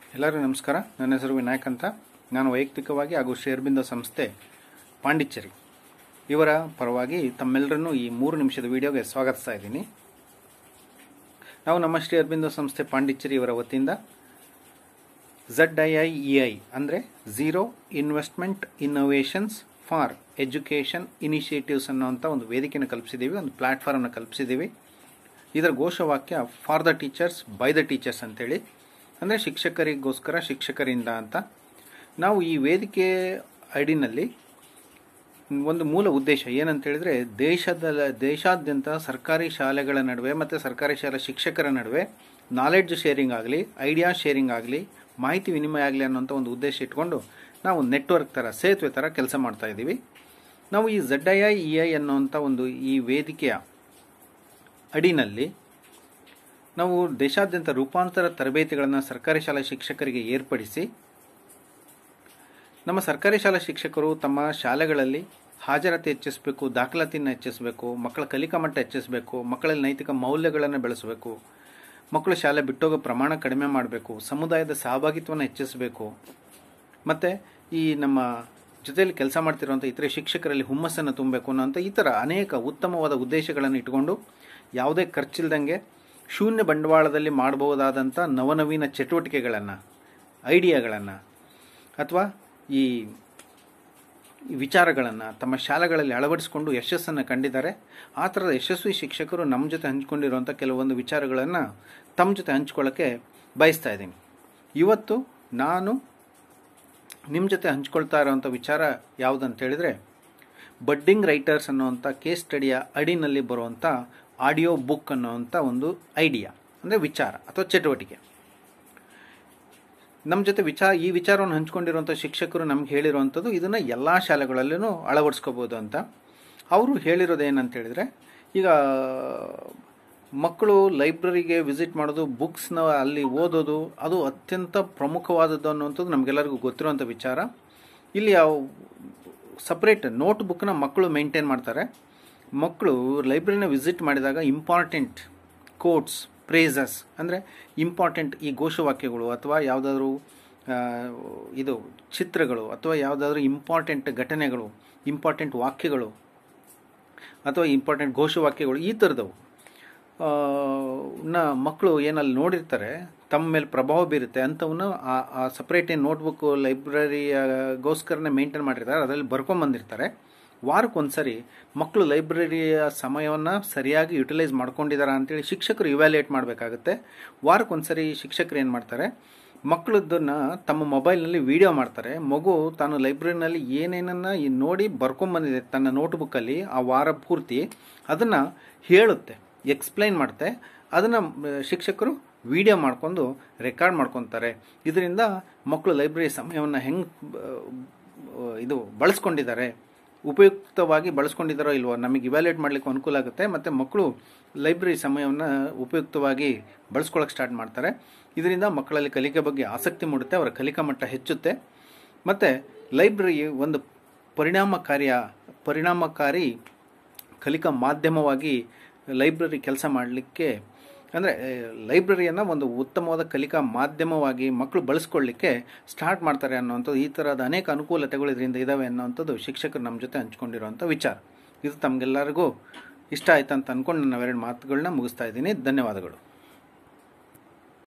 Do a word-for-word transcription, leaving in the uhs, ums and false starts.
ಎಲ್ಲರಿಗೂ ನಮಸ್ಕಾರ. ನನ್ನ ಹೆಸರು ವಿನಾಯಕ್ ಅಂತ. ನಾನು ವೈಯಕ್ತಿಕವಾಗಿ ಹಾಗೂ ಶೇರ್ಬಿಂದ ಸಂಸ್ಥೆ ಪಾಂಡಿಚೇರಿ ಇವರ ಪರವಾಗಿ ತಮ್ಮೆಲ್ಲರನ್ನೂ ಈ ಮೂರು ನಿಮಿಷದ ವಿಡಿಯೋಗೆ ಸ್ವಾಗತಿಸ್ತಾ ಇದ್ದೀನಿ. ನಾವು ನಮ್ಮ ಶೇರ್ಬಿಂದ ಸಂಸ್ಥೆ ಪಾಂಡಿಚೇರಿ ಇವರ ವತಿಯಿಂದ Z I I E I ಅಂದರೆ zero investment innovations for education initiatives ಅನ್ನೋಂಥ ಒಂದು ವೇದಿಕೆಯನ್ನು ಕಲ್ಪಿಸಿದ್ದೀವಿ, ಒಂದು ಪ್ಲಾಟ್ಫಾರ್ಮನ್ನು ಕಲ್ಪಿಸಿದ್ದೀವಿ. ಇದರ ಘೋಷವಾಕ್ಯ for the teachers by the teachers ಅಂತೇಳಿ, ಅಂದರೆ ಶಿಕ್ಷಕರಿಗೋಸ್ಕರ ಶಿಕ್ಷಕರಿಂದ ಅಂತ. ನಾವು ಈ ವೇದಿಕೆ ಐಡಿನಲ್ಲಿ ಒಂದು ಮೂಲ ಉದ್ದೇಶ ಏನಂತ ಹೇಳಿದ್ರೆ, ದೇಶದ ದೇಶಾದ್ಯಂತ ಸರ್ಕಾರಿ ಶಾಲೆಗಳ ನಡುವೆ ಮತ್ತು ಸರ್ಕಾರಿ ಶಾಲಾ ಶಿಕ್ಷಕರ ನಡುವೆ ನಾಲೆಡ್ಜ್ ಶೇರಿಂಗ್ ಆಗಲಿ, ಐಡಿಯಾ ಶೇರಿಂಗ್ ಆಗಲಿ, ಮಾಹಿತಿ ವಿನಿಮಯ ಆಗಲಿ ಅನ್ನೋಂಥ ಒಂದು ಉದ್ದೇಶ ಇಟ್ಕೊಂಡು ನಾವು ನೆಟ್ವರ್ಕ್ ಥರ, ಸೇತುವೆ ಥರ ಕೆಲಸ ಮಾಡ್ತಾ ಇದ್ದೀವಿ. ನಾವು ಈ Z I I E I ಅನ್ನೋಂಥ ಒಂದು ಈ ವೇದಿಕೆಯ ಅಡಿನಲ್ಲಿ ನಾವು ದೇಶಾದ್ಯಂತ ರೂಪಾಂತರ ತರಬೇತಿಗಳನ್ನು ಸರ್ಕಾರಿ ಶಾಲಾ ಶಿಕ್ಷಕರಿಗೆ ಏರ್ಪಡಿಸಿ, ನಮ್ಮ ಸರ್ಕಾರಿ ಶಾಲಾ ಶಿಕ್ಷಕರು ತಮ್ಮ ಶಾಲೆಗಳಲ್ಲಿ ಹಾಜರಾತಿ ಹೆಚ್ಚಿಸಬೇಕು, ದಾಖಲಾತಿಯನ್ನು ಹೆಚ್ಚಿಸಬೇಕು, ಮಕ್ಕಳ ಕಲಿಕಾ ಮಟ್ಟ ಹೆಚ್ಚಿಸಬೇಕು, ಮಕ್ಕಳಲ್ಲಿ ನೈತಿಕ ಮೌಲ್ಯಗಳನ್ನು ಬೆಳೆಸಬೇಕು, ಮಕ್ಕಳು ಶಾಲೆ ಬಿಟ್ಟೋಗೋ ಪ್ರಮಾಣ ಕಡಿಮೆ ಮಾಡಬೇಕು, ಸಮುದಾಯದ ಸಹಭಾಗಿತ್ವವನ್ನು ಹೆಚ್ಚಿಸಬೇಕು, ಮತ್ತು ಈ ನಮ್ಮ ಜೊತೆಯಲ್ಲಿ ಕೆಲಸ ಮಾಡ್ತಿರುವಂಥ ಇತರೆ ಶಿಕ್ಷಕರಲ್ಲಿ ಹುಮ್ಮಸ್ಸನ್ನು ತುಂಬಬೇಕು ಅನ್ನೋಂಥ ಈ ಥರ ಅನೇಕ ಉತ್ತಮವಾದ ಉದ್ದೇಶಗಳನ್ನು ಇಟ್ಕೊಂಡು ಯಾವುದೇ ಖರ್ಚಿಲ್ದಂಗೆ ಶೂನ್ಯ ಬಂಡವಾಳದಲ್ಲಿ ಮಾಡಬಹುದಾದಂಥ ನವನವೀನ ಚಟುವಟಿಕೆಗಳನ್ನು, ಐಡಿಯಾಗಳನ್ನು ಅಥವಾ ಈ ವಿಚಾರಗಳನ್ನು ತಮ್ಮ ಶಾಲೆಗಳಲ್ಲಿ ಅಳವಡಿಸಿಕೊಂಡು ಯಶಸ್ಸನ್ನು ಕಂಡಿದ್ದಾರೆ. ಆ ಥರದ ಯಶಸ್ವಿ ಶಿಕ್ಷಕರು ನಮ್ಮ ಜೊತೆ ಹಂಚ್ಕೊಂಡಿರುವಂಥ ಕೆಲವೊಂದು ವಿಚಾರಗಳನ್ನು ತಮ್ಮ ಜೊತೆ ಹಂಚ್ಕೊಳ್ಳೋಕ್ಕೆ ಬಯಸ್ತಾ ಇದ್ದೀನಿ. ಇವತ್ತು ನಾನು ನಿಮ್ಮ ಜೊತೆ ಹಂಚ್ಕೊಳ್ತಾ ಇರೋವಂಥ ವಿಚಾರ ಯಾವುದಂತ ಹೇಳಿದರೆ, ಬಡ್ಡಿಂಗ್ ರೈಟರ್ಸ್ ಅನ್ನೋವಂಥ ಕೇಸ್ ಸ್ಟಡಿಯ ಅಡಿನಲ್ಲಿ ಬರುವಂಥ ಆಡಿಯೋ ಬುಕ್ ಅನ್ನೋವಂಥ ಒಂದು ಐಡಿಯಾ, ಅಂದರೆ ವಿಚಾರ ಅಥವಾ ಚಟುವಟಿಕೆ. ನಮ್ಮ ಜೊತೆ ವಿಚಾರ ಈ ವಿಚಾರವನ್ನು ಹಂಚ್ಕೊಂಡಿರುವಂಥ ಶಿಕ್ಷಕರು ನಮ್ಗೆ ಹೇಳಿರುವಂಥದ್ದು, ಇದನ್ನು ಎಲ್ಲ ಶಾಲೆಗಳಲ್ಲೂ ಅಳವಡಿಸ್ಕೋಬೋದು ಅಂತ. ಅವರು ಹೇಳಿರೋದು ಏನಂತ ಹೇಳಿದರೆ, ಈಗ ಮಕ್ಕಳು ಲೈಬ್ರರಿಗೆ ವಿಸಿಟ್ ಮಾಡೋದು, ಬುಕ್ಸ್ನ ಅಲ್ಲಿ ಓದೋದು, ಅದು ಅತ್ಯಂತ ಪ್ರಮುಖವಾದದ್ದು ಅನ್ನುವಂಥದ್ದು ನಮಗೆಲ್ಲರಿಗೂ ಗೊತ್ತಿರುವಂಥ ವಿಚಾರ. ಇಲ್ಲಿ ಯಾವ ಸಪ್ರೇಟ್ ನೋಟ್ ಬುಕ್ನ ಮಕ್ಕಳು ಮೇಂಟೈನ್ ಮಾಡ್ತಾರೆ. ಮಕ್ಕಳು ಲೈಬ್ರರಿನ ವಿಸಿಟ್ ಮಾಡಿದಾಗ ಇಂಪಾರ್ಟೆಂಟ್ ಕೋಟ್ಸ್, ಪ್ರೇಸಸ್ ಅಂದರೆ ಇಂಪಾರ್ಟೆಂಟ್ ಈ ಘೋಷವಾಕ್ಯಗಳು ಅಥವಾ ಯಾವುದಾದ್ರೂ ಇದು ಚಿತ್ರಗಳು ಅಥವಾ ಯಾವುದಾದ್ರೂ ಇಂಪಾರ್ಟೆಂಟ್ ಘಟನೆಗಳು, ಇಂಪಾರ್ಟೆಂಟ್ ವಾಕ್ಯಗಳು ಅಥವಾ ಇಂಪಾರ್ಟೆಂಟ್ ಘೋಷವಾಕ್ಯಗಳು ಈ ಥರದವು ನ ಮಕ್ಕಳು ಏನಲ್ಲಿ ನೋಡಿರ್ತಾರೆ, ತಮ್ಮ ಮೇಲೆ ಪ್ರಭಾವ ಬೀರುತ್ತೆ ಅಂಥವನ್ನ ಆ ಸಪ್ರೇಟ್ ಏನು ನೋಟ್ಬುಕ್ ಲೈಬ್ರರಿಗೋಸ್ಕರನೇ ಮೇಂಟೈನ್ ಮಾಡಿರ್ತಾರೆ, ಅದರಲ್ಲಿ ಬರ್ಕೊಂಬಂದಿರ್ತಾರೆ. ವಾರಕ್ಕೊಂದ್ಸರಿ ಮಕ್ಕಳು ಲೈಬ್ರರಿಯ ಸಮಯವನ್ನು ಸರಿಯಾಗಿ ಯುಟಿಲೈಸ್ ಮಾಡ್ಕೊಂಡಿದ್ದಾರಾ ಅಂತೇಳಿ ಶಿಕ್ಷಕರು ಇವ್ಯಾಲ್ಯೂಯೇಟ್ ಮಾಡಬೇಕಾಗುತ್ತೆ. ವಾರಕ್ಕೊಂದ್ಸರಿ ಶಿಕ್ಷಕರು ಏನು ಮಾಡ್ತಾರೆ, ಮಕ್ಕಳದ್ದನ್ನು ತಮ್ಮ ಮೊಬೈಲ್ನಲ್ಲಿ ವಿಡಿಯೋ ಮಾಡ್ತಾರೆ. ಮಗು ತಾನು ಲೈಬ್ರರಿನಲ್ಲಿ ಏನೇನನ್ನು ನೋಡಿ ಬರ್ಕೊಂಬಂದಿದೆ ತನ್ನ ನೋಟ್ಬುಕ್ಕಲ್ಲಿ ಆ ವಾರ ಪೂರ್ತಿ, ಅದನ್ನು ಹೇಳುತ್ತೆ, ಎಕ್ಸ್ಪ್ಲೈನ್ ಮಾಡುತ್ತೆ. ಅದನ್ನು ಶಿಕ್ಷಕರು ವಿಡಿಯೋ ಮಾಡ್ಕೊಂಡು ರೆಕಾರ್ಡ್ ಮಾಡ್ಕೊತಾರೆ. ಇದರಿಂದ ಮಕ್ಕಳು ಲೈಬ್ರರಿ ಸಮಯವನ್ನು ಹೆಂಗೆ ಇದು ಬಳಸ್ಕೊಂಡಿದ್ದಾರೆ, ಉಪಯುಕ್ತವಾಗಿ ಬಳಸ್ಕೊಂಡಿದ್ದಾರೋ ಇಲ್ವೋ ನಮಗೆ ಇವ್ಯಾಲ್ಯೂಯೇಟ್ ಮಾಡಲಿಕ್ಕೆ ಅನುಕೂಲ ಆಗುತ್ತೆ. ಮತ್ತು ಮಕ್ಕಳು ಲೈಬ್ರರಿ ಸಮಯವನ್ನು ಉಪಯುಕ್ತವಾಗಿ ಬಳಸ್ಕೊಳ್ಳೋಕೆ ಸ್ಟಾರ್ಟ್ ಮಾಡ್ತಾರೆ. ಇದರಿಂದ ಮಕ್ಕಳಲ್ಲಿ ಕಲಿಕೆ ಬಗ್ಗೆ ಆಸಕ್ತಿ ಮೂಡುತ್ತೆ, ಅವರ ಕಲಿಕಾ ಮಟ್ಟ ಹೆಚ್ಚುತ್ತೆ. ಮತ್ತು ಲೈಬ್ರರಿ ಒಂದು ಪರಿಣಾಮಕಾರಿಯ ಪರಿಣಾಮಕಾರಿ ಕಲಿಕಾ ಮಾಧ್ಯಮವಾಗಿ ಲೈಬ್ರರಿ ಕೆಲಸ ಮಾಡಲಿಕ್ಕೆ, ಅಂದರೆ ಲೈಬ್ರರಿಯನ್ನು ಒಂದು ಉತ್ತಮವಾದ ಕಲಿಕಾ ಮಾಧ್ಯಮವಾಗಿ ಮಕ್ಕಳು ಬಳಸ್ಕೊಳ್ಳಿಕ್ಕೆ ಸ್ಟಾರ್ಟ್ ಮಾಡ್ತಾರೆ ಅನ್ನೋವಂಥದ್ದು, ಈ ಥರದ ಅನೇಕ ಅನುಕೂಲತೆಗಳು ಇದರಿಂದ ಇದ್ದಾವೆ ಅನ್ನೋವಂಥದ್ದು ಶಿಕ್ಷಕರು ನಮ್ಮ ಜೊತೆ ಹಂಚ್ಕೊಂಡಿರುವಂಥ ವಿಚಾರ. ಇದು ತಮಗೆಲ್ಲರಿಗೂ ಇಷ್ಟ ಆಯ್ತು ಅಂತ ಅಂದ್ಕೊಂಡು ನನ್ನ ಎರಡು ಮಾತುಗಳನ್ನ ಮುಗಿಸ್ತಾ ಇದ್ದೀನಿ. ಧನ್ಯವಾದಗಳು.